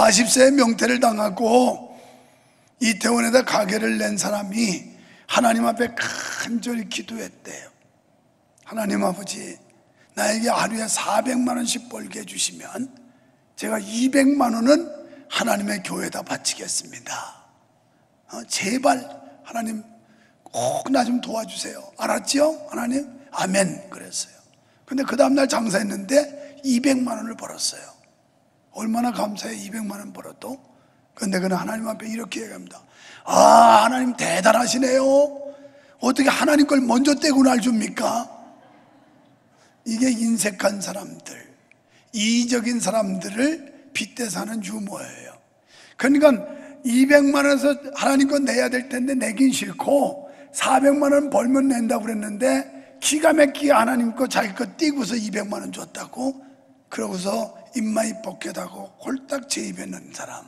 40세에 명태를 당하고 이태원에다 가게를 낸 사람이 하나님 앞에 간절히 기도했대요. 하나님 아버지, 나에게 하루에 400만 원씩 벌게 해주시면 제가 200만 원은 하나님의 교회에다 바치겠습니다. 제발 하나님 꼭 나 좀 도와주세요. 알았죠? 하나님? 아멘. 그랬어요. 근데 그 다음날 장사했는데 200만 원을 벌었어요. 얼마나 감사해요. 200만 원 벌어도. 근데 그는 하나님 앞에 이렇게 얘기합니다. 아, 하나님 대단하시네요. 어떻게 하나님 걸 먼저 떼고 날 줍니까? 이게 인색한 사람들, 이기적인 사람들을 빗대 사는 유머예요. 그러니까 200만 원에서 하나님 건 내야 될 텐데 내긴 싫고 400만 원 벌면 낸다고 그랬는데 기가 막히게 하나님 거 자기 거 띄고서 200만 원 줬다고, 그러고서 입마이 뻑개다고 홀딱 제 입에 넣은 사람.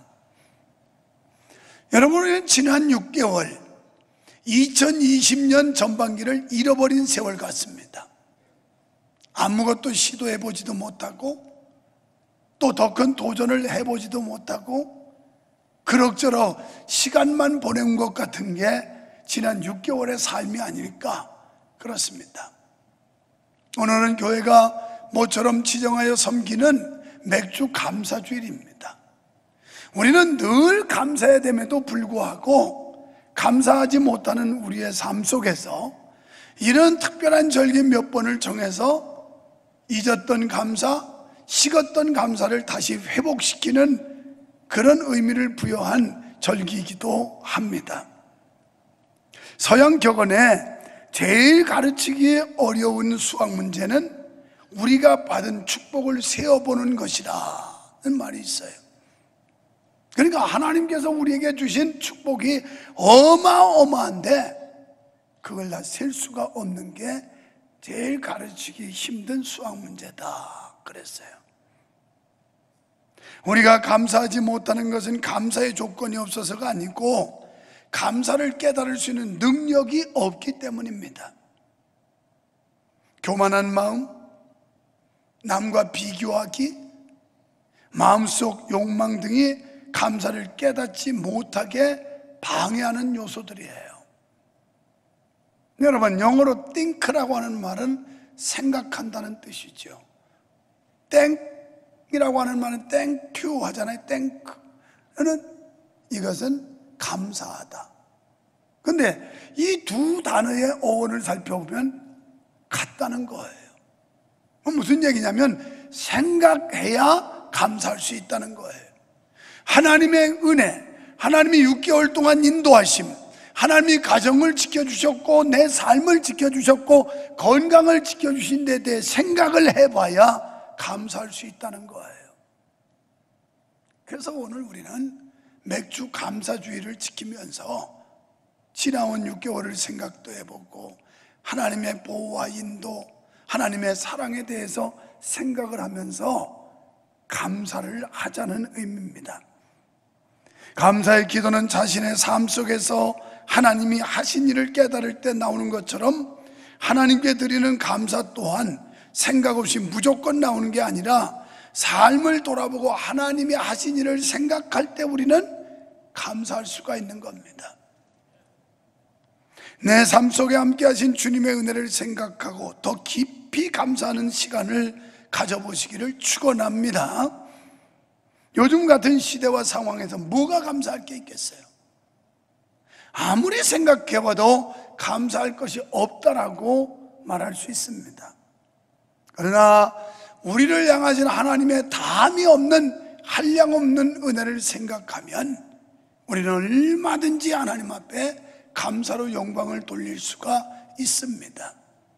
여러분은 지난 6개월 2020년 전반기를 잃어버린 세월 같습니다. 아무것도 시도해보지도 못하고 또 더 큰 도전을 해보지도 못하고 그럭저럭 시간만 보낸 것 같은 게 지난 6개월의 삶이 아닐까 그렇습니다. 오늘은 교회가 모처럼 지정하여 섬기는 맥주 감사주일입니다. 우리는 늘 감사해야 됨에도 불구하고 감사하지 못하는 우리의 삶 속에서 이런 특별한 절기 몇 번을 정해서 잊었던 감사, 식었던 감사를 다시 회복시키는 그런 의미를 부여한 절기이기도 합니다. 서양 격언에 제일 가르치기 어려운 수학 문제는 우리가 받은 축복을 세어보는 것이라는 말이 있어요. 그러니까 하나님께서 우리에게 주신 축복이 어마어마한데 그걸 다 셀 수가 없는 게 제일 가르치기 힘든 수학 문제다 그랬어요. 우리가 감사하지 못하는 것은 감사의 조건이 없어서가 아니고 감사를 깨달을 수 있는 능력이 없기 때문입니다. 교만한 마음, 남과 비교하기, 마음속 욕망 등이 감사를 깨닫지 못하게 방해하는 요소들이에요. 여러분, 영어로 think라고 하는 말은 생각한다는 뜻이죠. thank이라고 하는 말은 thank you 하잖아요. thank는 이것은 감사하다. 근데 이 두 단어의 어원을 살펴보면 같다는 거예요. 무슨 얘기냐면 생각해야 감사할 수 있다는 거예요. 하나님의 은혜, 하나님이 6개월 동안 인도하심, 하나님이 가정을 지켜주셨고 내 삶을 지켜주셨고 건강을 지켜주신 데 대해 생각을 해봐야 감사할 수 있다는 거예요. 그래서 오늘 우리는 맥주 감사주의를 지키면서 지나온 6개월을 생각도 해보고 하나님의 보호와 인도, 하나님의 사랑에 대해서 생각을 하면서 감사를 하자는 의미입니다. 감사의 기도는 자신의 삶 속에서 하나님이 하신 일을 깨달을 때 나오는 것처럼 하나님께 드리는 감사 또한 생각 없이 무조건 나오는 게 아니라 삶을 돌아보고 하나님이 하신 일을 생각할 때 우리는 감사할 수가 있는 겁니다. 내 삶 속에 함께 하신 주님의 은혜를 생각하고 더 깊이 감사하는 시간을 가져보시기를 축원합니다. 요즘 같은 시대와 상황에서 뭐가 감사할 게 있겠어요? 아무리 생각해봐도 감사할 것이 없다라고 말할 수 있습니다. 그러나 우리를 향하신 하나님의 담이 없는 한량 없는 은혜를 생각하면 우리는 얼마든지 하나님 앞에 감사로 영광을 돌릴 수가 있습니다.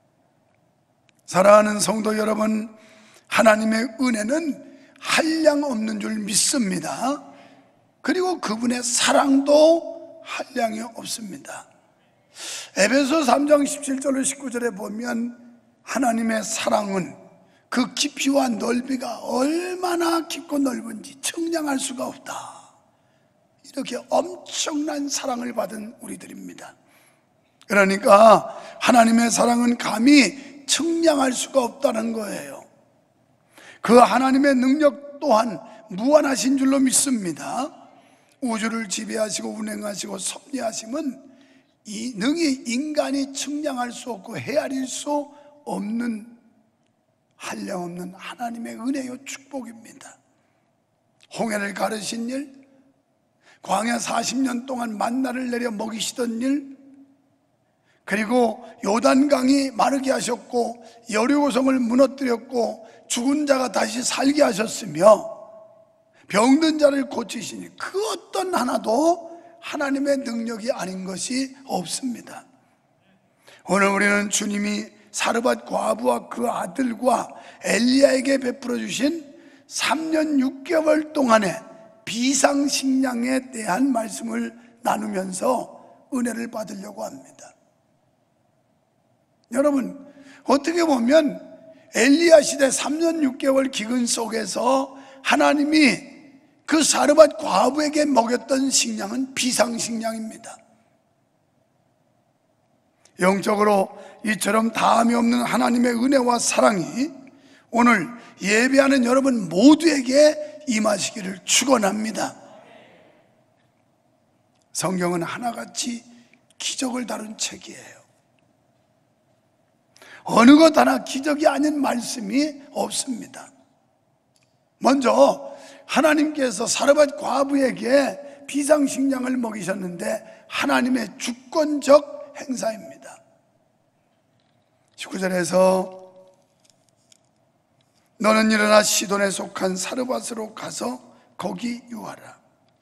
사랑하는 성도 여러분, 하나님의 은혜는 한량 없는 줄 믿습니다. 그리고 그분의 사랑도 한량이 없습니다. 에베소 3장 17절로 19절에 보면 하나님의 사랑은 그 깊이와 넓이가 얼마나 깊고 넓은지 측량할 수가 없다. 이렇게 엄청난 사랑을 받은 우리들입니다. 그러니까 하나님의 사랑은 감히 측량할 수가 없다는 거예요. 그 하나님의 능력 또한 무한하신 줄로 믿습니다. 우주를 지배하시고 운행하시고 섭리하심은 능히 인간이 측량할 수 없고 헤아릴 수 없는 한량없는 하나님의 은혜요 축복입니다. 홍해를 가르신 일, 광야 40년 동안 만나를 내려 먹이시던 일, 그리고 요단강이 마르게 하셨고 여리고성을 무너뜨렸고 죽은 자가 다시 살게 하셨으며 병든 자를 고치시니 그 어떤 하나도 하나님의 능력이 아닌 것이 없습니다. 오늘 우리는 주님이 사르밧 과부와 그 아들과 엘리야에게 베풀어 주신 3년 6개월 동안의 비상식량에 대한 말씀을 나누면서 은혜를 받으려고 합니다. 여러분, 어떻게 보면 엘리야 시대 3년 6개월 기근 속에서 하나님이 그 사르밧 과부에게 먹였던 식량은 비상식량입니다. 영적으로 이처럼 다함이 없는 하나님의 은혜와 사랑이 오늘 예배하는 여러분 모두에게 임하시기를 축원합니다. 성경은 하나같이 기적을 다룬 책이에요. 어느 것 하나 기적이 아닌 말씀이 없습니다. 먼저 하나님께서 사르밧 과부에게 비상식량을 먹이셨는데 하나님의 주권적 행사입니다. 19절에서 너는 일어나 시돈에 속한 사르밧으로 가서 거기 유하라.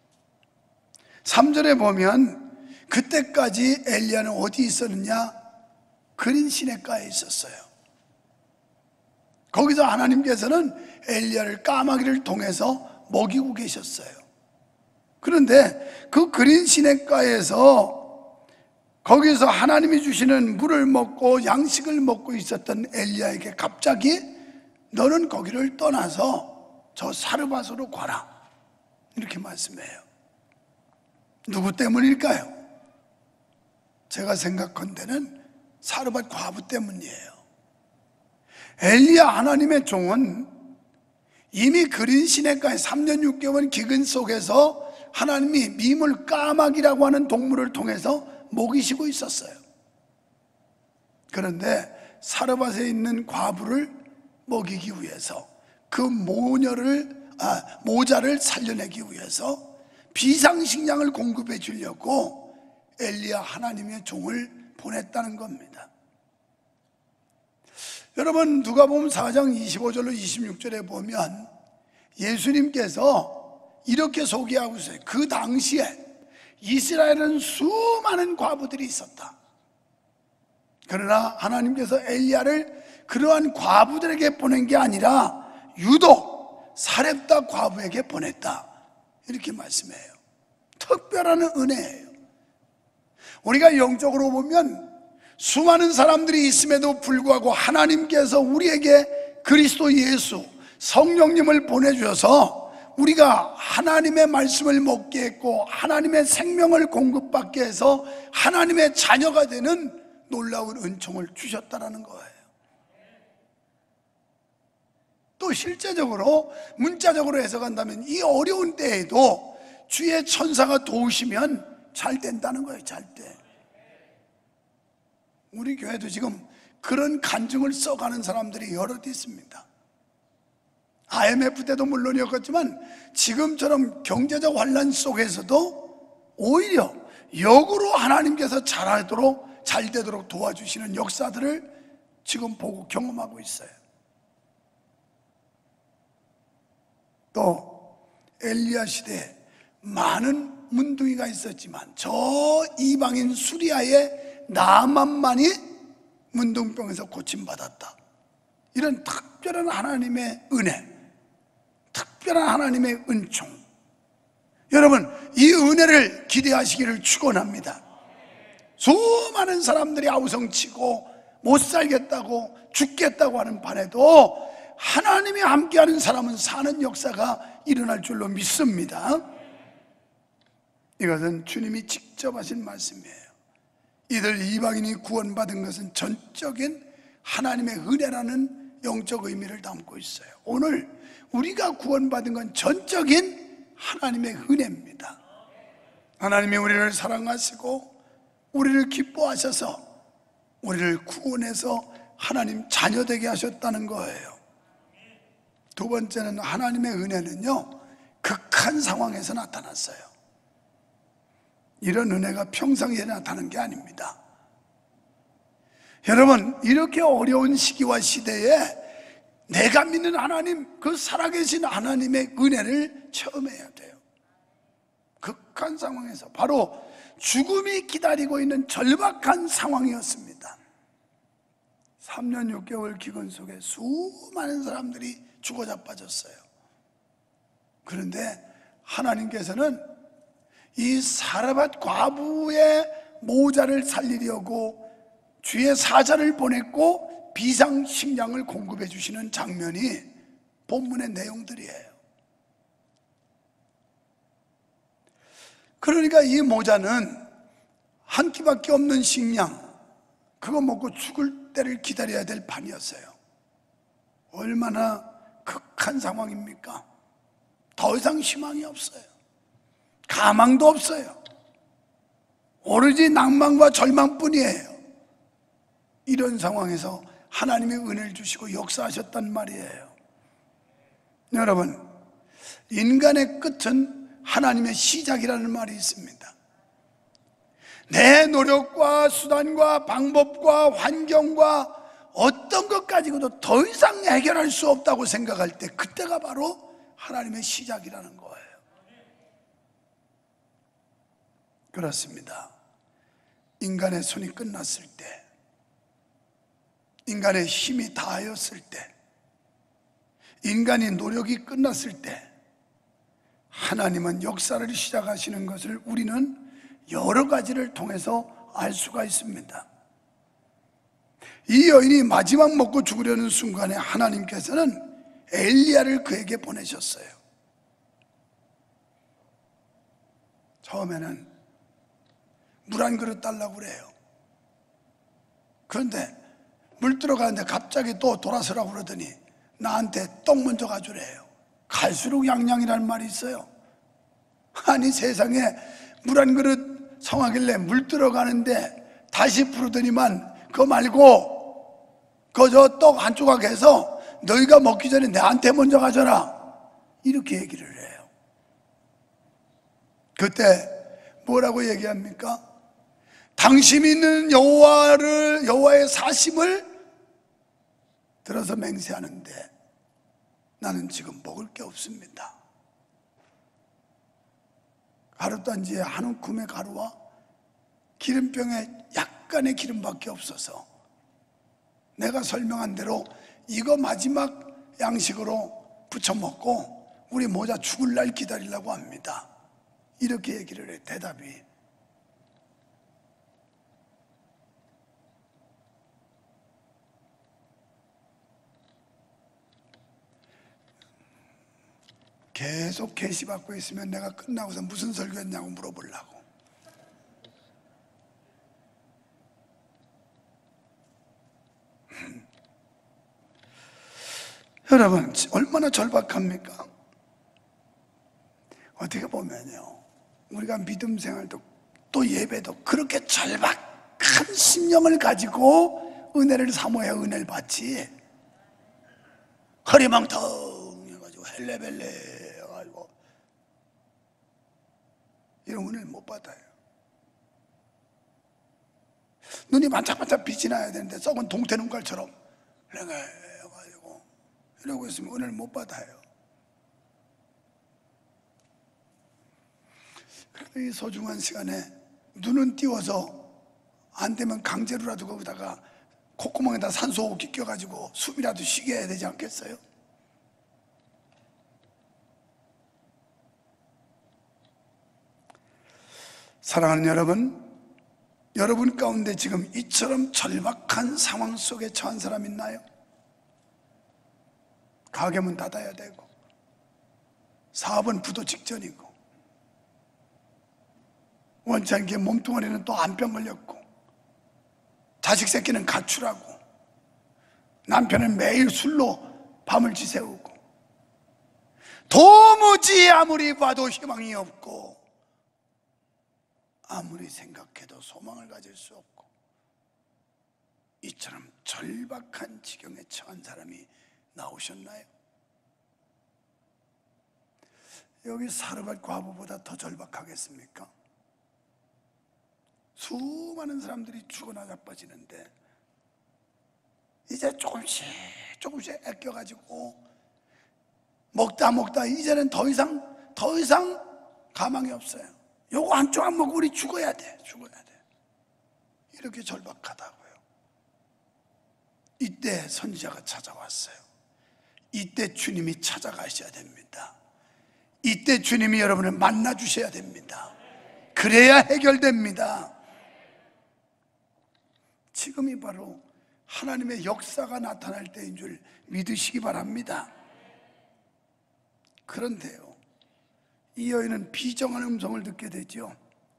3절에 보면 그때까지 엘리야는 어디 있었느냐? 그린 시냇가에 있었어요. 거기서 하나님께서는 엘리야를 까마귀를 통해서 먹이고 계셨어요. 그런데 그 그린 시냇가에서 거기서 하나님이 주시는 물을 먹고 양식을 먹고 있었던 엘리야에게 갑자기 너는 거기를 떠나서 저 사르밧으로 가라 이렇게 말씀해요. 누구 때문일까요? 제가 생각컨대는 사르밧 과부 때문이에요. 엘리야 하나님의 종은 이미 그린 시냇가에 3년 6개월 기근 속에서 하나님이 미물 까마귀라고 하는 동물을 통해서 먹이시고 있었어요. 그런데 사르밧에 있는 과부를 먹이기 위해서 그 모자를 살려내기 위해서 비상식량을 공급해 주려고 엘리야 하나님의 종을 보냈다는 겁니다. 여러분 누가복음 4장 25절로 26절에 보면 예수님께서 이렇게 소개하고 있어요. 그 당시에 이스라엘은 수많은 과부들이 있었다. 그러나 하나님께서 엘리야를 그러한 과부들에게 보낸 게 아니라 유독 사렙다 과부에게 보냈다 이렇게 말씀해요. 특별한 은혜예요. 우리가 영적으로 보면 수많은 사람들이 있음에도 불구하고 하나님께서 우리에게 그리스도 예수 성령님을 보내주셔서 우리가 하나님의 말씀을 먹게 했고 하나님의 생명을 공급받게 해서 하나님의 자녀가 되는 놀라운 은총을 주셨다는 거예요. 또 실제적으로 문자적으로 해석한다면 이 어려운 때에도 주의 천사가 도우시면 잘 된다는 거예요. 잘 돼. 우리 교회도 지금 그런 간증을 써가는 사람들이 여럿 있습니다. IMF 때도 물론이었겠지만 지금처럼 경제적 환란 속에서도 오히려 역으로 하나님께서 잘 되도록 도와주시는 역사들을 지금 보고 경험하고 있어요. 또 엘리야 시대에 많은 문둥이가 있었지만 저 이방인 수리아의 나만만이 문둥병에서 고침받았다. 이런 특별한 하나님의 은혜, 특별한 하나님의 은총, 여러분 이 은혜를 기대하시기를 축원합니다. 수많은 사람들이 아우성치고 못 살겠다고 죽겠다고 하는 반에도 하나님이 함께하는 사람은 사는 역사가 일어날 줄로 믿습니다. 이것은 주님이 직접 하신 말씀이에요. 이들 이방인이 구원받은 것은 전적인 하나님의 은혜라는 영적 의미를 담고 있어요. 오늘 우리가 구원받은 건 전적인 하나님의 은혜입니다. 하나님이 우리를 사랑하시고 우리를 기뻐하셔서 우리를 구원해서 하나님 자녀되게 하셨다는 거예요. 두 번째는 하나님의 은혜는요, 극한 상황에서 나타났어요. 이런 은혜가 평상시에 나타나는 게 아닙니다. 여러분, 이렇게 어려운 시기와 시대에 내가 믿는 하나님, 그 살아계신 하나님의 은혜를 체험해야 돼요. 극한 상황에서, 바로 죽음이 기다리고 있는 절박한 상황이었습니다. 3년 6개월 기근 속에 수많은 사람들이 죽어 자빠졌어요. 그런데 하나님께서는 이 사르밧 과부의 모자를 살리려고 주의 사자를 보냈고 비상식량을 공급해 주시는 장면이 본문의 내용들이에요. 그러니까 이 모자는 한 끼밖에 없는 식량, 그거 먹고 죽을 때를 기다려야 될 판이었어요. 얼마나 극한 상황입니까? 더 이상 희망이 없어요. 가망도 없어요. 오로지 낭만과 절망뿐이에요. 이런 상황에서 하나님의 은혜를 주시고 역사하셨단 말이에요. 여러분, 인간의 끝은 하나님의 시작이라는 말이 있습니다. 내 노력과 수단과 방법과 환경과 어떤 것 가지고도 더 이상 해결할 수 없다고 생각할 때, 그때가 바로 하나님의 시작이라는 거예요. 그렇습니다. 인간의 손이 끝났을 때, 인간의 힘이 다하였을 때, 인간의 노력이 끝났을 때, 하나님은 역사를 시작하시는 것을 우리는 여러 가지를 통해서 알 수가 있습니다. 이 여인이 마지막 먹고 죽으려는 순간에 하나님께서는 엘리야를 그에게 보내셨어요. 처음에는 물 한 그릇 달라고 그래요. 그런데 물 들어가는데 갑자기 또 돌아서라고 그러더니 나한테 떡 먼저 가주래요. 갈수록 양양이라는 말이 있어요. 아니, 세상에 물 한 그릇 성하길래 물 들어가는데 다시 부르더니만 그거 말고 저 떡 한 조각 해서 너희가 먹기 전에 내한테 먼저 가져라, 이렇게 얘기를 해요. 그때 뭐라고 얘기합니까? 당신이 있는 여호와의 사심을 들어서 맹세하는데 나는 지금 먹을 게 없습니다. 가루단지에 한 움큼의 가루와 기름병에 약간의 기름밖에 없어서 내가 설명한 대로 이거 마지막 양식으로 부쳐 먹고 우리 모자 죽을 날 기다리려고 합니다. 이렇게 얘기를 해. 대답이 계속 계시받고 있으면 내가 끝나고서 무슨 설교했냐고 물어보려고. 여러분, 얼마나 절박합니까? 어떻게 보면요, 우리가 믿음 생활도 또 예배도 그렇게 절박한 심령을 가지고 은혜를 사모해야 은혜를 받지, 허리망텅 해가지고 헬레벨레 해가지고 이런 은혜를 못 받아요. 눈이 반짝반짝 빛이 나야 되는데 썩은 동태 눈깔처럼 해가지고 이러고 있으면 은혜를 못 받아요. 이 소중한 시간에 눈은 띄워서 안 되면 강제로라도 거기다가 콧구멍에다 산소호흡기 껴가지고 숨이라도 쉬게 해야 되지 않겠어요? 사랑하는 여러분 가운데 지금 이처럼 절박한 상황 속에 처한 사람 있나요? 가게문 닫아야 되고 사업은 부도 직전이고 원치 않게 몸뚱아리는 또 암병 걸렸고 자식 새끼는 가출하고 남편은 매일 술로 밤을 지새우고, 도무지 아무리 봐도 희망이 없고, 아무리 생각해도 소망을 가질 수 없고, 이처럼 절박한 지경에 처한 사람이 나오셨나요? 여기 사르밧 과부보다 더 절박하겠습니까? 수많은 사람들이 죽어나 자빠지는데 이제 조금씩 아껴가지고 먹다 이제는 더 이상 가망이 없어요. 요거 한 조각 먹고 우리 죽어야 돼. 이렇게 절박하다고요. 이때 선지자가 찾아왔어요. 이때 주님이 찾아가셔야 됩니다. 이때 주님이 여러분을 만나 주셔야 됩니다. 그래야 해결됩니다. 지금이 바로 하나님의 역사가 나타날 때인 줄 믿으시기 바랍니다. 그런데요, 이 여인은 비정한 음성을 듣게 되죠.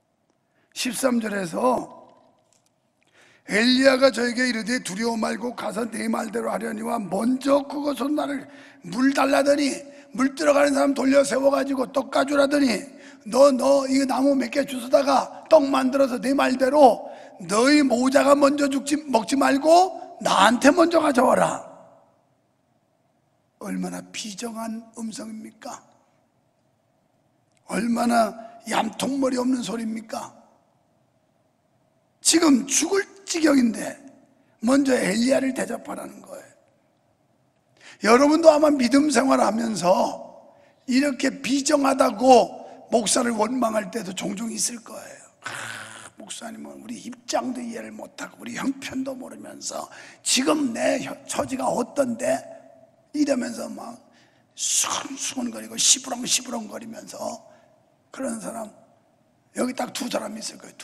13절에서 엘리야가 저에게 이르되 두려워 말고 가서 네 말대로 하려니와 먼저 그것으로 나를 물 달라더니, 물 들어가는 사람 돌려 세워가지고 떡 가주라더니 너 이거 나무 몇 개 주워다가 떡 만들어서 네 말대로 너희 모자가 먼저 먹지 말고 나한테 먼저 가져와라. 얼마나 비정한 음성입니까? 얼마나 얌통머리 없는 소리입니까? 지금 죽을 지경인데 먼저 엘리야를 대접하라는 거예요. 여러분도 아마 믿음 생활하면서 이렇게 비정하다고 목사를 원망할 때도 종종 있을 거예요. 목사님은 우리 입장도 이해를 못하고 우리 형편도 모르면서 지금 내 처지가 어떤데 이러면서 막 수근수근거리고 시부렁거리면서 그런 사람, 여기 딱 두 사람 있을 거예요.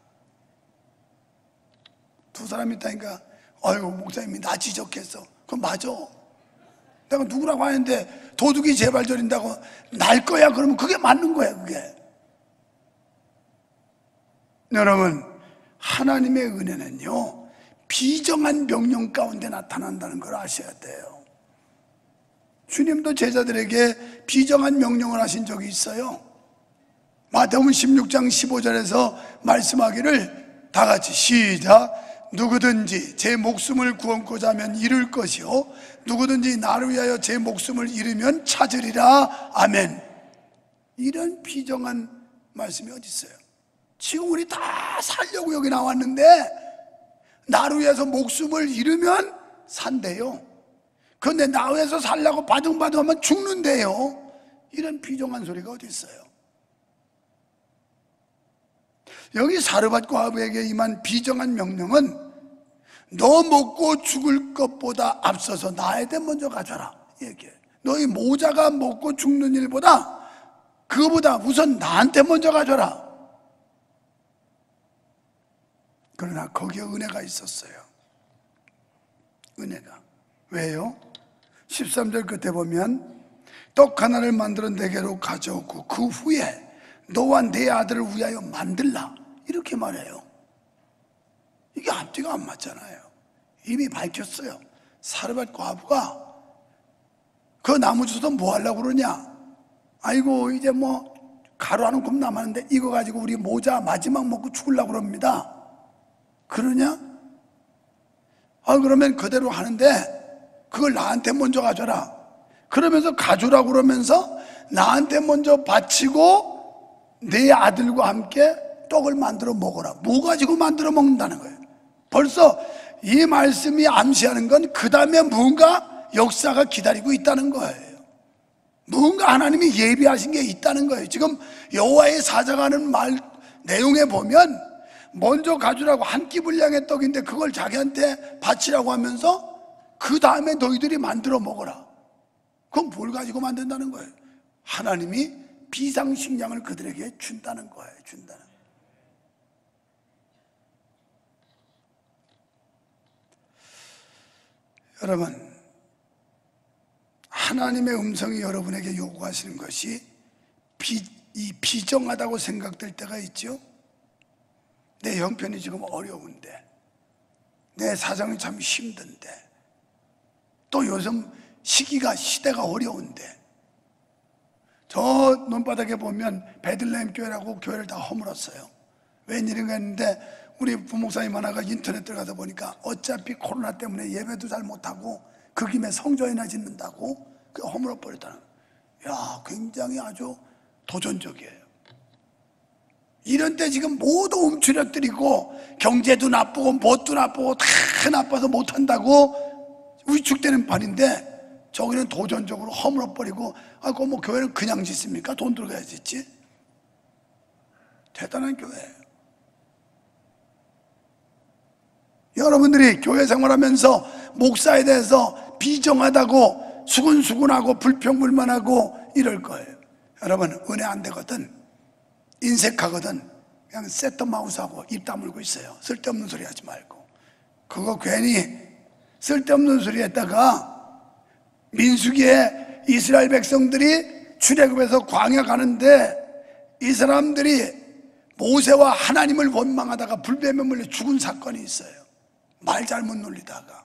두 사람 있다니까 아이고 목사님이 나 지적했어. 그건 맞아. 내가 누구라고 하는데 도둑이 제발 저린다고 날 거야 그러면 그게 맞는 거야. 그게 여러분, 하나님의 은혜는요 비정한 명령 가운데 나타난다는 걸 아셔야 돼요. 주님도 제자들에게 비정한 명령을 하신 적이 있어요. 마태복음 16장 15절에서 말씀하기를 다 같이 시작. 누구든지 제 목숨을 구원고자 하면 잃을 것이요 누구든지 나를 위하여 제 목숨을 잃으면 찾으리라. 아멘. 이런 비정한 말씀이 어디 있어요? 지금 우리 다 살려고 여기 나왔는데 나를 위해서 목숨을 잃으면 산대요. 그런데 나 위해서 살려고 바둥바둥하면 죽는데요. 이런 비정한 소리가 어디 있어요? 여기 사르밧 과부에게 임한 비정한 명령은 너 먹고 죽을 것보다 앞서서 나에게 먼저 가져라 얘기해. 너희 모자가 먹고 죽는 일보다 그거보다 우선 나한테 먼저 가져라. 그러나 거기에 은혜가 있었어요. 은혜가. 왜요? 13절 끝에 보면 떡 하나를 만들어 내게로 가져오고 그 후에 너와 네 아들을 위하여 만들라 이렇게 말해요. 이게 앞뒤가 안 맞잖아요. 이미 밝혔어요. 사르밧 과부가 그 나무 주워서 뭐 하려고 그러냐? 아이고 이제 뭐 가루 하는 굽 남았는데 이거 가지고 우리 모자 마지막 먹고 죽으려고 그럽니다. 그러냐? 그러면 그대로 하는데 그걸 나한테 먼저 가져라. 그러면서 가져라 그러면서 나한테 먼저 바치고 내 아들과 함께 떡을 만들어 먹어라. 뭐 가지고 만들어 먹는다는 거예요. 벌써 이 말씀이 암시하는 건 그 다음에 뭔가 역사가 기다리고 있다는 거예요. 뭔가 하나님이 예비하신 게 있다는 거예요. 지금 여호와의 사자가 하는 말 내용에 보면 먼저 가져라고 한 끼 분량의 떡인데 그걸 자기한테 바치라고 하면서 그 다음에 너희들이 만들어 먹어라. 그럼 뭘 가지고 만든다는 거예요? 하나님이 비상식량을 그들에게 준다는 거예요. 준다는. 여러분, 하나님의 음성이 여러분에게 요구하시는 것이 비정하다고 생각될 때가 있죠. 내 형편이 지금 어려운데, 내 사정이 참 힘든데, 또 요즘 시대가 어려운데, 저 논바닥에 보면 베들레헴 교회라고 교회를 다 허물었어요. 웬일인가 했는데 우리 부목사님 하나가 인터넷 들어가서 보니까 어차피 코로나 때문에 예배도 잘 못하고 그 김에 성전이나 짓는다고 그 허물어 버렸다는 거예요. 야, 굉장히 아주 도전적이에요. 이런 때 지금 모두 움츠러뜨리고 경제도 나쁘고 뭣도 나쁘고 다 나빠서 못한다고 위축되는 판인데, 저기는 도전적으로 허물어버리고, 그거 뭐 교회는 그냥 짓습니까? 돈 들어가야 짓지. 대단한 교회예요. 여러분들이 교회 생활하면서 목사에 대해서 비정하다고 수근수근하고 불평불만하고 이럴 거예요. 여러분, 은혜 안 되거든, 인색하거든, 그냥 세터마우스하고 입 다물고 있어요. 쓸데없는 소리 하지 말고. 그거 괜히 쓸데없는 소리 했다가 민수기에 이스라엘 백성들이 출애굽해서 광야 가는데 이 사람들이 모세와 하나님을 원망하다가 불뱀에 물려 죽은 사건이 있어요. 말 잘못 놀리다가.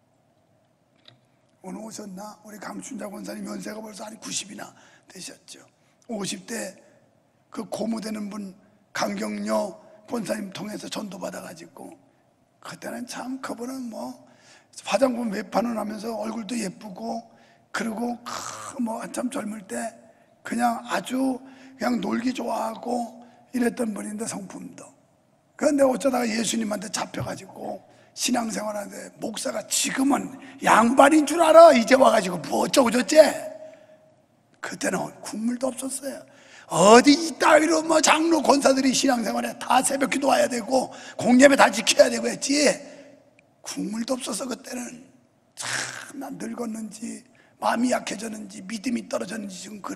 오늘 오셨나? 우리 강춘자 권사님 연세가 벌써 한 90이나 되셨죠. 50대 그 고무되는 분 강경녀 권사님 통해서 전도받아가지고, 그때는 참 그분은 뭐 화장품 외판을 하면서 얼굴도 예쁘고, 그리고 뭐 한참 젊을 때 그냥 아주 그냥 놀기 좋아하고 이랬던 분인데, 성품도. 그런데 어쩌다가 예수님한테 잡혀가지고 신앙생활하는데, 목사가 지금은 양반인 줄 알아, 이제 와가지고 뭐 어쩌고 저쩌지. 그때는 국물도 없었어요. 어디 이따위로 뭐 장로 권사들이 신앙생활에 다 새벽기도 와야 되고 공예배 다 지켜야 되고 했지, 국물도 없어서 그때는. 참, 난 늙었는지 마음이 약해졌는지 믿음이 떨어졌는지 지금 그래.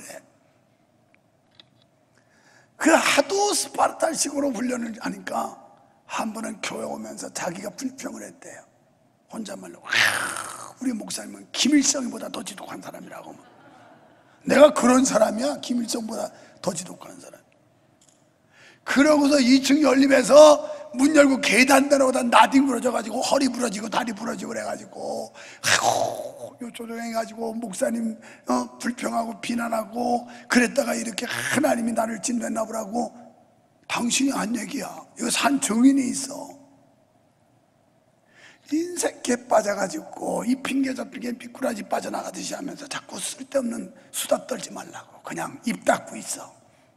그 하도 스파르타식으로 훈련을 하니까 한 번은 교회 오면서 자기가 불평을 했대요. 혼잣말로, 우리 목사님은 김일성보다 더 지독한 사람이라고. 내가 그런 사람이야? 김일성보다 더 지독한 사람. 그러고서 2층 연립에서 문 열고 계단 내려오다 나디 부러져가지고 허리 부러지고 다리 부러지고 그래가지고 요 조정해가지고 목사님 불평하고 비난하고 그랬다가 이렇게 하나님이 나를 짓냈나 보라고. 당신이 한 얘기야. 이거 산 증인이 있어. 인색에 빠져가지고 이 핑계 저 핑계 미꾸라지 빠져나가듯이 하면서 자꾸 쓸데없는 수다 떨지 말라고 그냥 입 닫고 있어.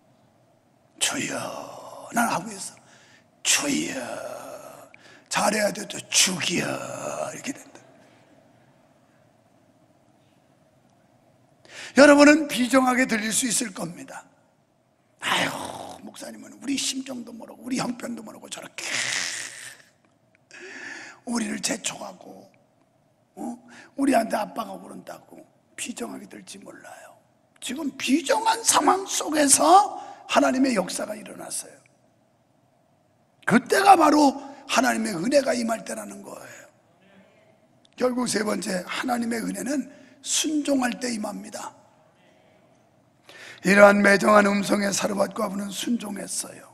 주여, 난 하고 있어. 주여, 잘해야 돼도 죽여, 이렇게 된다. 여러분은 비정하게 들릴 수 있을 겁니다. 아유, 목사님은 우리 심정도 모르고 우리 형편도 모르고 저렇게 우리를 재촉하고 우리한테 압박하고 그런다고 비정하게 들지 몰라요. 지금 비정한 상황 속에서 하나님의 역사가 일어났어요. 그때가 바로 하나님의 은혜가 임할 때라는 거예요. 결국 세 번째, 하나님의 은혜는 순종할 때 임합니다. 이러한 매정한 음성에 사르밧과 아브는 순종했어요.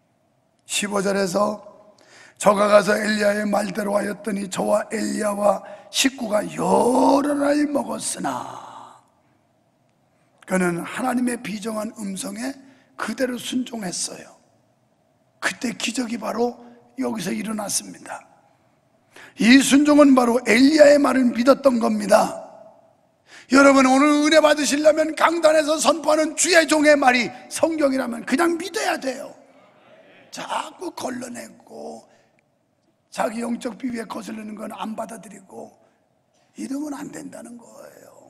15절에서 저가 가서 엘리야의 말대로 하였더니 저와 엘리야와 식구가 여러 날 먹었으나, 그는 하나님의 비정한 음성에 그대로 순종했어요. 그때 기적이 바로 여기서 일어났습니다. 이 순종은 바로 엘리야의 말을 믿었던 겁니다. 여러분, 오늘 은혜 받으시려면 강단에서 선포하는 주의 종의 말이 성경이라면 그냥 믿어야 돼요. 자꾸 걸러내고 자기 영적 비위에 거슬리는 건 안 받아들이고 이러면 안 된다는 거예요.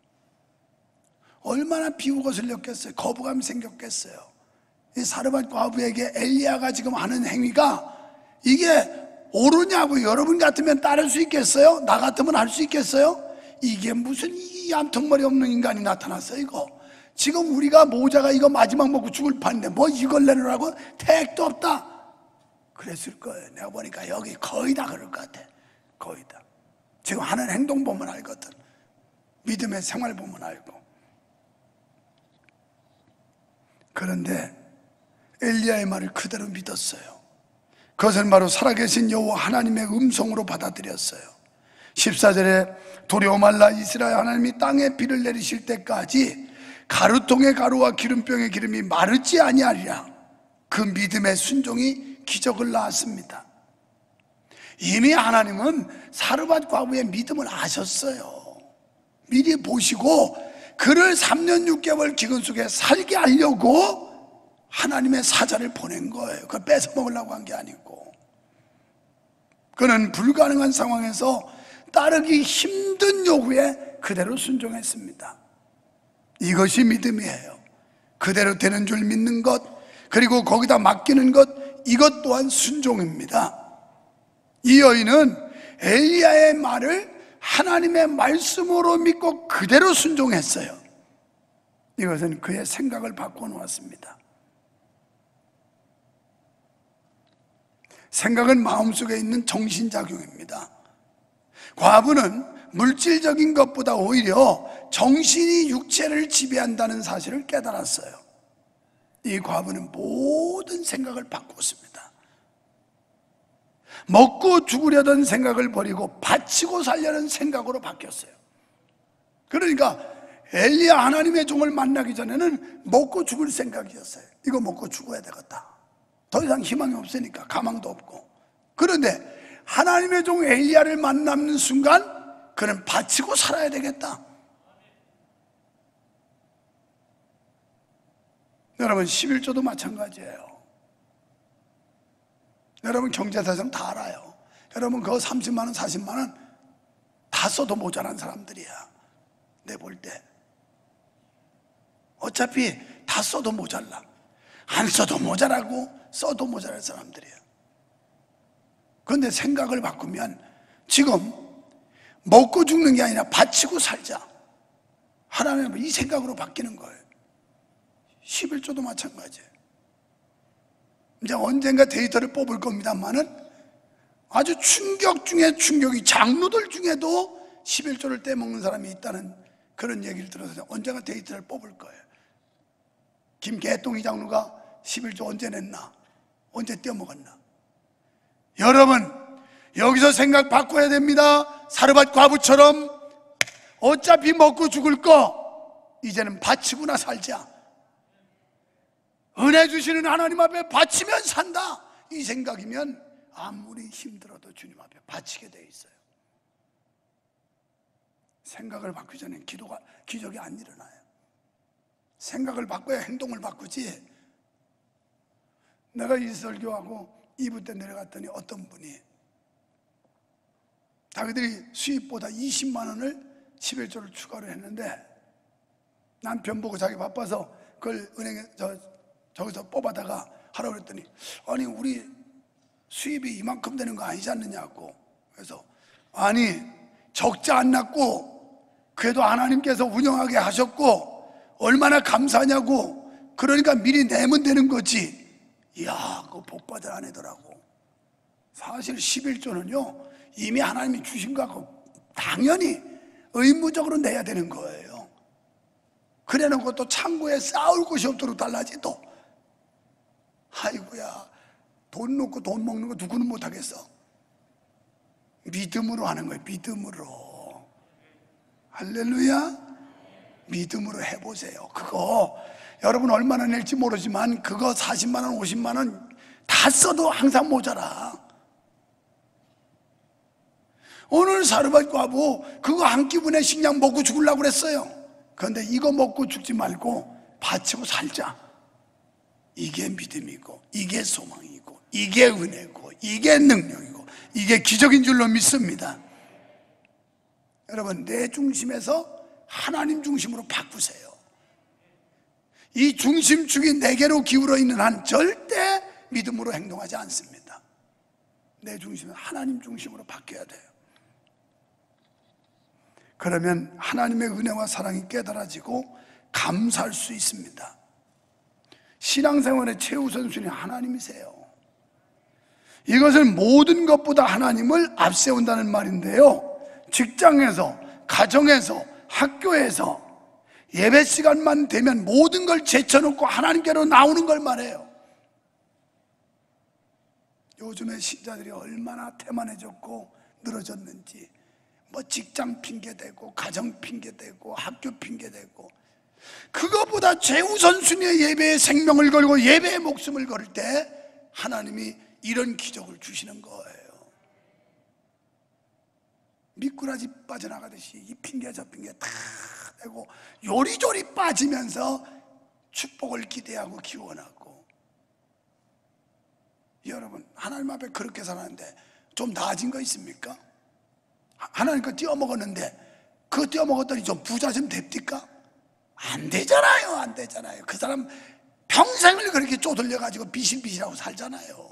얼마나 비우 거슬렸겠어요. 거부감이 생겼겠어요. 이 사르밧 과부에게 엘리야가 지금 하는 행위가 이게 옳으냐고 여러분 같으면 따를 수 있겠어요? 나 같으면 할 수 있겠어요? 이게 무슨 이 얌통머리 없는 인간이 나타났어요. 이거 지금 우리가 모자가 이거 마지막 먹고 죽을 판인데 뭐 이걸 내놓으라고? 택도 없다 그랬을 거예요. 내가 보니까 여기 거의 다 그럴 것 같아. 거의 다. 지금 하는 행동 보면 알거든. 믿음의 생활 보면 알고. 그런데 엘리야의 말을 그대로 믿었어요. 그것은 바로 살아계신 여호와 하나님의 음성으로 받아들였어요. 14절에 두려워 말라. 이스라엘 하나님이 땅에 비를 내리실 때까지 가루통의 가루와 기름병의 기름이 마르지 아니하리라. 그 믿음의 순종이 기적을 낳았습니다. 이미 하나님은 사르밧 과부의 믿음을 아셨어요. 미리 보시고 그를 3년 6개월 기근 속에 살게 하려고 하나님의 사자를 보낸 거예요. 그걸 뺏어 먹으려고 한 게 아니고. 그는 불가능한 상황에서 따르기 힘든 요구에 그대로 순종했습니다. 이것이 믿음이에요. 그대로 되는 줄 믿는 것, 그리고 거기다 맡기는 것, 이것 또한 순종입니다. 이 여인은 엘리야의 말을 하나님의 말씀으로 믿고 그대로 순종했어요. 이것은 그의 생각을 바꿔놓았습니다. 생각은 마음속에 있는 정신작용입니다. 과부는 물질적인 것보다 오히려 정신이 육체를 지배한다는 사실을 깨달았어요. 이 과부는 모든 생각을 바꿨습니다. 먹고 죽으려던 생각을 버리고 바치고 살려는 생각으로 바뀌었어요. 그러니까 엘리야 하나님의 종을 만나기 전에는 먹고 죽을 생각이었어요. 이거 먹고 죽어야 되겠다. 더 이상 희망이 없으니까, 가망도 없고. 그런데 하나님의 종 엘리야를 만나는 순간 그는 바치고 살아야 되겠다. 여러분, 11조도 마찬가지예요. 여러분, 경제사정 다 알아요. 여러분, 그거 30만 원, 40만 원 다 써도 모자란 사람들이야. 내 볼 때. 어차피 다 써도 모자라. 안 써도 모자라고 써도 모자랄 사람들이에요. 그런데 생각을 바꾸면 지금 먹고 죽는 게 아니라 바치고 살자. 하나님은 이 생각으로 바뀌는 거예요. 11조도 마찬가지예요. 이제 언젠가 데이터를 뽑을 겁니다만은 아주 충격 중에 충격이, 장로들 중에도 11조를 떼먹는 사람이 있다는 그런 얘기를 들어서 언젠가 데이터를 뽑을 거예요. 김개똥이 장로가 11조 언제 냈나? 언제 떼먹었나? 여러분, 여기서 생각 바꿔야 됩니다. 사르밧 과부처럼 어차피 먹고 죽을 거 이제는 바치구나 살자. 은혜 주시는 하나님 앞에 바치면 산다. 이 생각이면 아무리 힘들어도 주님 앞에 바치게 돼 있어요. 생각을 바꾸기 전에 기적이 안 일어나요. 생각을 바꿔야 행동을 바꾸지. 내가 이 설교하고 2부 때 내려갔더니 어떤 분이 자기들이 수입보다 20만 원을 11조를 추가로 했는데 남편 보고 자기 바빠서 그걸 은행에 저기서 뽑아다가 하라고 그랬더니 아니 우리 수입이 이만큼 되는 거 아니지 않느냐고. 그래서 아니 적자 안 났고 그래도 하나님께서 운영하게 하셨고 얼마나 감사하냐고. 그러니까 미리 내면 되는 거지. 이야, 그거 복받을 안 하더라고. 사실 11조는요 이미 하나님이 주신 거하고 당연히 의무적으로 내야 되는 거예요. 그래 놓고 또 창고에 쌓을 곳이 없도록 달라지 또. 아이고야, 돈 놓고 돈 먹는 거 누구는 못하겠어. 믿음으로 하는 거예요. 믿음으로. 할렐루야. 믿음으로 해보세요. 그거 여러분 얼마나 낼지 모르지만 그거 40만 원 50만 원 다 써도 항상 모자라. 오늘 사르밧 과부 그거 한 끼분에 식량 먹고 죽으려고 그랬어요. 그런데 이거 먹고 죽지 말고 바치고 살자. 이게 믿음이고 이게 소망이고 이게 은혜고 이게 능력이고 이게 기적인 줄로 믿습니다. 여러분, 내 중심에서 하나님 중심으로 바꾸세요. 이 중심축이 내게로 기울어 있는 한 절대 믿음으로 행동하지 않습니다. 내 중심은 하나님 중심으로 바뀌어야 돼요. 그러면 하나님의 은혜와 사랑이 깨달아지고 감사할 수 있습니다. 신앙생활의 최우선순위 하나님이세요. 이것을 모든 것보다 하나님을 앞세운다는 말인데요, 직장에서, 가정에서, 학교에서 예배 시간만 되면 모든 걸 제쳐놓고 하나님께로 나오는 걸 말해요. 요즘에 신자들이 얼마나 태만해졌고 늘어졌는지, 뭐 직장 핑계대고 가정 핑계대고 학교 핑계대고, 그거보다 최우선순위의 예배에 생명을 걸고 예배에 목숨을 걸 때 하나님이 이런 기적을 주시는 거예요. 미꾸라지 빠져나가듯이 이 핑계 저 핑계 다 대고 요리조리 빠지면서 축복을 기대하고 기원하고. 여러분, 하나님 앞에 그렇게 살았는데 좀 나아진 거 있습니까? 하나님 거 띄어먹었는데 그거 띄어먹었더니 좀 부자 좀 됩니까? 안 되잖아요. 안 되잖아요. 그 사람 평생을 그렇게 쪼들려가지고 비실비실하고 살잖아요.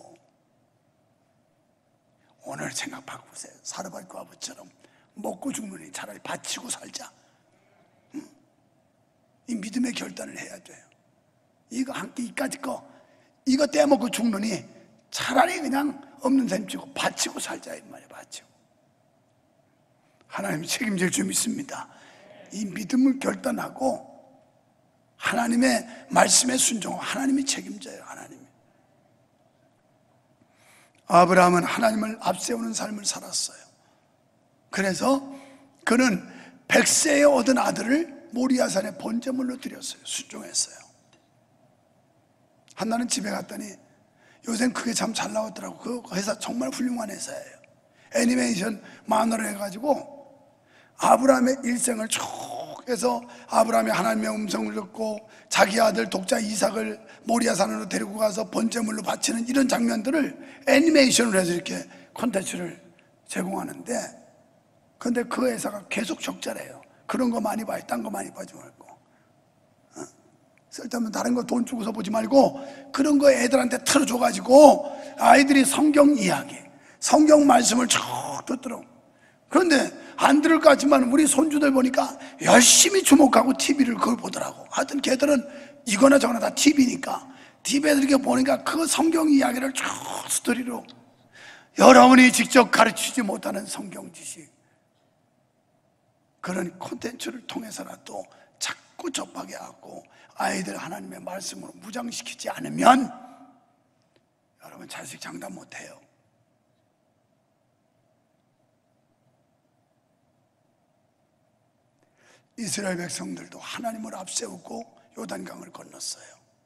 오늘 생각 바꾸세요. 사르밧과 아버처럼 먹고 죽느니 차라리 바치고 살자. 이 믿음의 결단을 해야 돼요. 이거 한 끼 이까짓 거 이거 떼먹고 죽느니 차라리 그냥 없는 셈 치고 바치고 살자 이 말이에요. 바치고. 하나님이 책임질 줄 믿습니다. 이 믿음을 결단하고 하나님의 말씀에 순종하고 하나님이 책임져요. 하나님이. 아브라함은 하나님을 앞세우는 삶을 살았어요. 그래서 그는 100세에 얻은 아들을 모리아산에 번제물로 드렸어요. 순종했어요. 한나는 집에 갔더니 요새는 그게 참 잘 나왔더라고. 그 회사 정말 훌륭한 회사예요. 애니메이션 만화로 해가지고 아브라함의 일생을 쭉 해서 아브라함이 하나님의 음성을 듣고 자기 아들 독자 이삭을 모리아산으로 데리고 가서 번제물로 바치는 이런 장면들을 애니메이션으로 해서 이렇게 콘텐츠를 제공하는데, 근데 그 회사가 계속 적자래요. 그런 거 많이 봐요. 딴 거 많이 보지 말고, 쓸데없는 다른 거 돈 주고서 보지 말고 그런 거 애들한테 틀어줘가지고 아이들이 성경 이야기, 성경 말씀을 쭉 듣더라고. 그런데 안 들을 것 같지만 우리 손주들 보니까 열심히 주목하고 TV를 그걸 보더라고. 하여튼 걔들은 이거나 저거나 다 TV니까 TV에서 이렇게 보니까 그 성경 이야기를 쭉 스토리로, 여러분이 직접 가르치지 못하는 성경 지식, 그런 콘텐츠를 통해서라도 자꾸 접하게 하고 아이들 하나님의 말씀으로 무장시키지 않으면 여러분 자식 장담 못해요. 이스라엘 백성들도 하나님을 앞세우고 요단강을 건넜어요.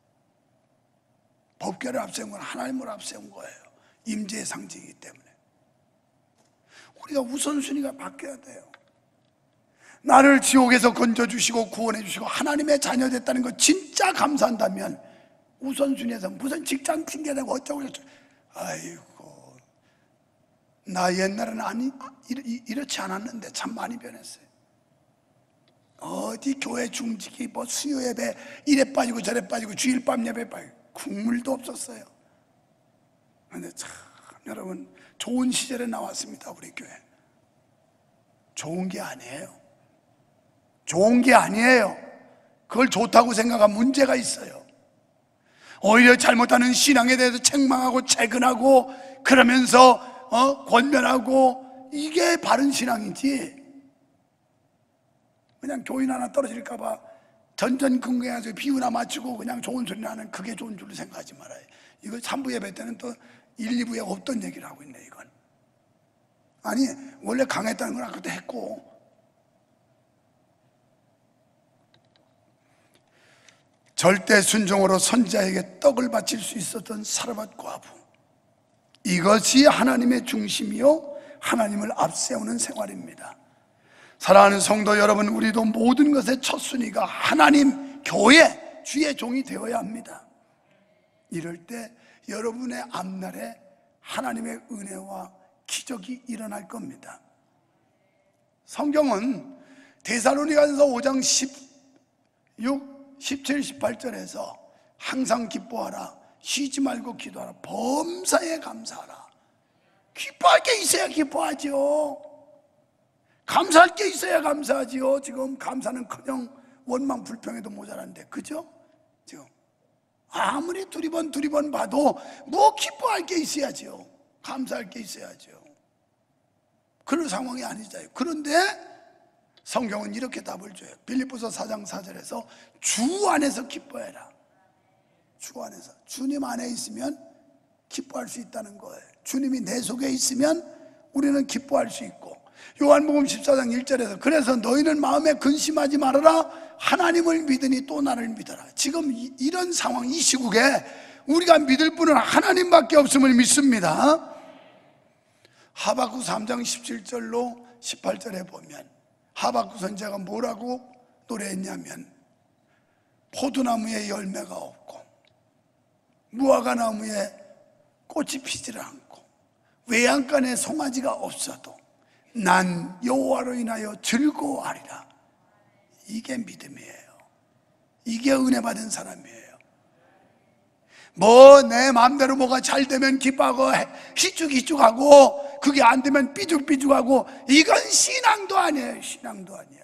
법궤를 앞세운 건 하나님을 앞세운 거예요. 임재의 상징이기 때문에. 우리가 우선순위가 바뀌어야 돼요. 나를 지옥에서 건져주시고 구원해주시고 하나님의 자녀 됐다는 거 진짜 감사한다면 우선순위에서 무슨 직장 핑계대고 어쩌고 저쩌고, 아이고 나 옛날에는 이렇지 않았는데 참 많이 변했어요. 어디 교회 중직이 뭐 수요 예배 이래 빠지고 저래 빠지고 주일밤 예배 빠지고 국물도 없었어요. 그런데 참 여러분 좋은 시절에 나왔습니다. 우리 교회 좋은 게 아니에요. 좋은 게 아니에요. 그걸 좋다고 생각하면 문제가 있어요. 오히려 잘못하는 신앙에 대해서 책망하고 채근하고 그러면서 권면하고, 이게 바른 신앙이지. 그냥 교인 하나 떨어질까봐 전전긍긍해가지고 비유나 맞추고 그냥 좋은 소리 나는 그게 좋은 줄로 생각하지 말아요. 이거 3부 예배 때는 또 1, 2부에 없던 얘기를 하고 있네. 이건 아니 원래 강했다는 건 아까도 했고, 절대 순종으로 선지자에게 떡을 바칠 수 있었던 사르밧 과부, 이것이 하나님의 중심이요 하나님을 앞세우는 생활입니다. 사랑하는 성도 여러분, 우리도 모든 것의 첫 순위가 하나님, 교회, 주의 종이 되어야 합니다. 이럴 때 여러분의 앞날에 하나님의 은혜와 기적이 일어날 겁니다. 성경은 데살로니가서 5장 16, 17, 18절에서 항상 기뻐하라, 쉬지 말고 기도하라, 범사에 감사하라. 기뻐할 게 있어야 기뻐하죠. 감사할 게 있어야 감사하지요. 지금 감사는커녕 원망 불평해도 모자란데, 그죠? 지금 아무리 두리번 봐도 뭐 기뻐할 게 있어야죠. 감사할 게 있어야죠. 그런 상황이 아니잖아요. 그런데 성경은 이렇게 답을 줘요. 빌립보서 4장 4절에서 주 안에서 기뻐해라. 주 안에서, 주님 안에 있으면 기뻐할 수 있다는 거예요. 주님이 내 속에 있으면 우리는 기뻐할 수 있고, 요한복음 14장 1절에서 그래서 너희는 마음에 근심하지 말아라. 하나님을 믿으니 또 나를 믿어라. 지금 이런 상황, 이 시국에 우리가 믿을 분은 하나님밖에 없음을 믿습니다. 하박국 3장 17절로 18절에 보면 하박국 선지자가 뭐라고 노래했냐면 포도나무에 열매가 없고 무화과나무에 꽃이 피지를 않고 외양간에 송아지가 없어도 난 여호와로 인하여 즐거워하리라. 이게 믿음이에요. 이게 은혜 받은 사람이에요. 뭐 내 마음대로 뭐가 잘 되면 기뻐하고 희죽희죽하고 그게 안 되면 삐죽삐죽하고 이건 신앙도 아니에요. 신앙도 아니야.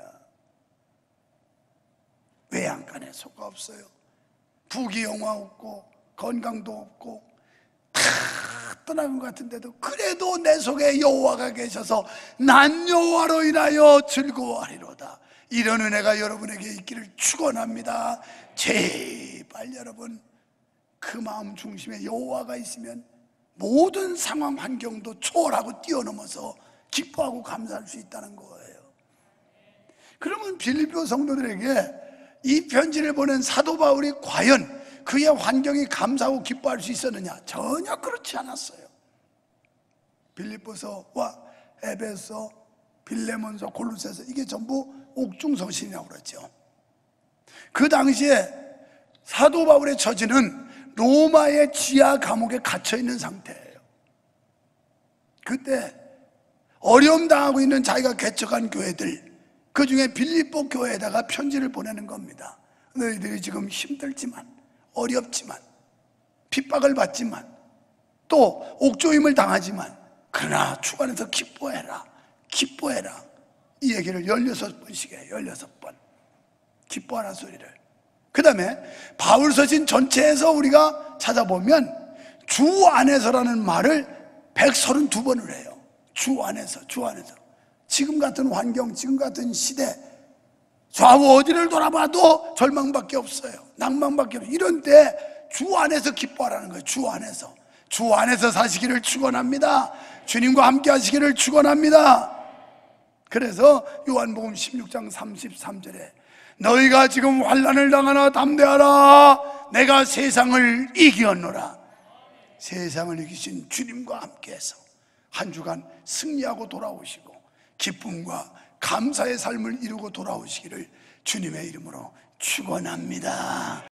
외양간에 소가 없어요. 부귀영화 없고 건강도 없고 다 떠나는 것 같은데도 그래도 내 속에 여호와가 계셔서 난 여호와로 인하여 즐거워하리로다. 이런 은혜가 여러분에게 있기를 축원합니다. 제발 여러분 그 마음 중심에 여호와가 있으면 모든 상황 환경도 초월하고 뛰어넘어서 기뻐하고 감사할 수 있다는 거예요. 그러면 빌립보 성도들에게 이 편지를 보낸 사도 바울이 과연 그의 환경이 감사하고 기뻐할 수 있었느냐? 전혀 그렇지 않았어요. 빌립보서와 에베소, 빌레몬서, 골로새서 이게 전부 옥중서신이라고 그러죠. 그 당시에 사도 바울의 처지는 로마의 지하 감옥에 갇혀 있는 상태예요. 그때 어려움 당하고 있는 자기가 개척한 교회들, 그 중에 빌립보 교회에다가 편지를 보내는 겁니다. 너희들이 지금 힘들지만 어렵지만 핍박을 받지만 또 옥조임을 당하지만 그러나 주 안에서 기뻐해라. 기뻐해라. 이 얘기를 16번씩 해요. 16번 기뻐하라 소리를. 그 다음에 바울서신 전체에서 우리가 찾아보면 주 안에서라는 말을 132번을 해요. 주 안에서, 주 안에서. 지금 같은 환경, 지금 같은 시대 좌우 어디를 돌아봐도 절망밖에 없어요. 낭만밖에 없어요. 이런 때 주 안에서 기뻐하라는 거예요. 주 안에서. 주 안에서 사시기를 축원합니다. 주님과 함께 하시기를 축원합니다. 그래서 요한복음 16장 33절에 너희가 지금 환난을 당하나 담대하라. 내가 세상을 이기었노라. 세상을 이기신 주님과 함께해서 한 주간 승리하고 돌아오시고 기쁨과 감사의 삶을 이루고 돌아오시기를 주님의 이름으로 축원합니다.